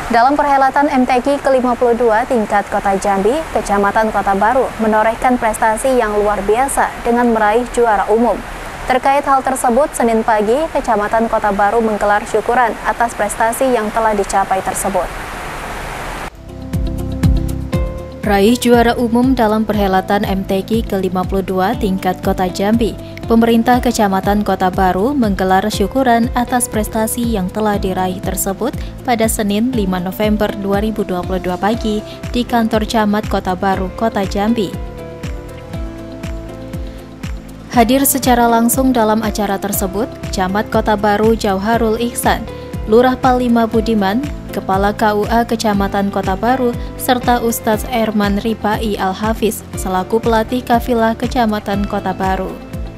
Dalam perhelatan MTQ ke-52 tingkat Kota Jambi, Kecamatan Kota Baru menorehkan prestasi yang luar biasa dengan meraih juara umum. Terkait hal tersebut, Senin pagi, Kecamatan Kota Baru menggelar syukuran atas prestasi yang telah dicapai tersebut. Raih juara umum dalam perhelatan MTQ ke-52 tingkat Kota Jambi, pemerintah Kecamatan Kota Baru menggelar syukuran atas prestasi yang telah diraih tersebut pada Senin 5 November 2022 pagi di kantor Camat Kota Baru, Kota Jambi. Hadir secara langsung dalam acara tersebut, Camat Kota Baru Jauharul Ihsan, Lurah Palima Budiman, Kepala KUA Kecamatan Kota Baru, serta Ustadz Erman Ripai Al-Hafiz selaku pelatih kafilah Kecamatan Kota Baru.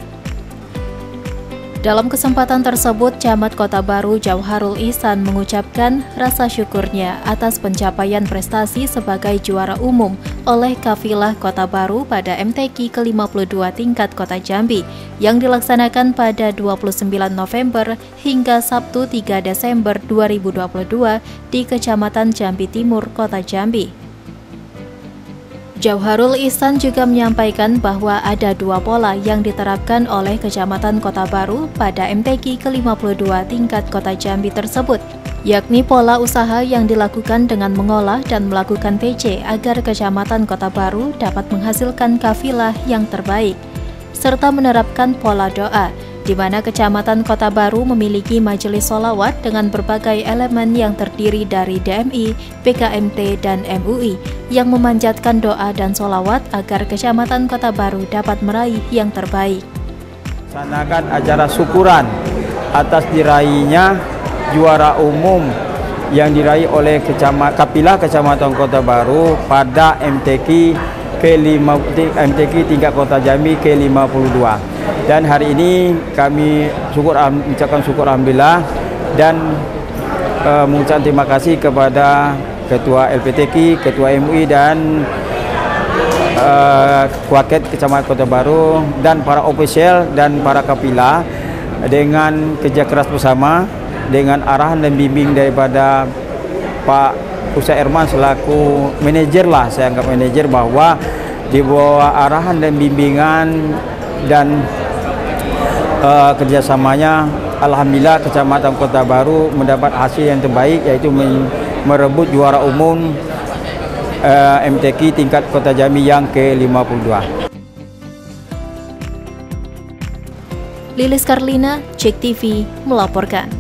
Dalam kesempatan tersebut, Camat Kota Baru Jauharul Ihsan mengucapkan rasa syukurnya atas pencapaian prestasi sebagai juara umum oleh kafilah Kota Baru pada MTQ ke-52 tingkat Kota Jambi yang dilaksanakan pada 29 November hingga Sabtu 3 Desember 2022 di Kecamatan Jambi Timur, Kota Jambi. Jauharul Ihsan juga menyampaikan bahwa ada dua pola yang diterapkan oleh Kecamatan Kota Baru pada MTQ ke-52 tingkat Kota Jambi tersebut, yakni pola usaha yang dilakukan dengan mengolah dan melakukan TC agar Kecamatan Kota Baru dapat menghasilkan kafilah yang terbaik, serta menerapkan pola doa, di mana Kecamatan Kota Baru memiliki majelis sholawat dengan berbagai elemen yang terdiri dari DMI, PKMT, dan MUI yang memanjatkan doa dan sholawat agar Kecamatan Kota Baru dapat meraih yang terbaik. Laksanakan acara syukuran atas diraihnya juara umum yang diraih oleh kafilah Kecamatan Kota Baru pada MTQ tingkat Kota Jambi ke-52. Dan hari ini kami mengucapkan syukur alhamdulillah dan mengucapkan terima kasih kepada Ketua LPTQ, Ketua MUI dan Waket Kecamatan Kota Baru dan para ofisial dan para kafilah dengan kerja keras bersama dengan arahan dan bimbing daripada Pak Ustadz Erman selaku manajer lah, saya anggap manajer, bahwa di bawah arahan dan bimbingan dan kerjasamanya, alhamdulillah Kecamatan Kota Baru mendapat hasil yang terbaik, yaitu merebut juara umum MTQ tingkat Kota Jambi yang ke-52. Lilis Karlina, Cek TV melaporkan.